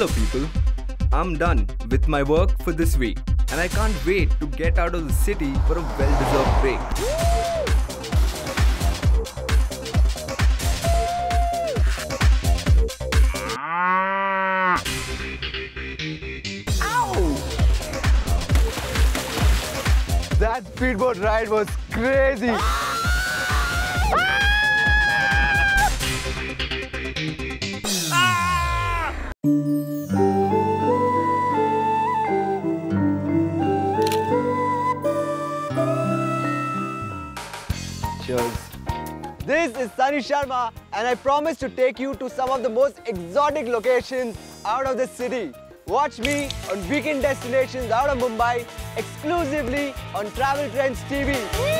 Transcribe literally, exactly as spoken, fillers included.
Hello people, I'm done with my work for this week and I can't wait to get out of the city for a well-deserved break. Ow! That speedboat ride was crazy! Cheers. This is Sunny Sharma and I promise to take you to some of the most exotic locations out of the city. Watch me on weekend destinations out of Mumbai exclusively on Travel Trendz T V.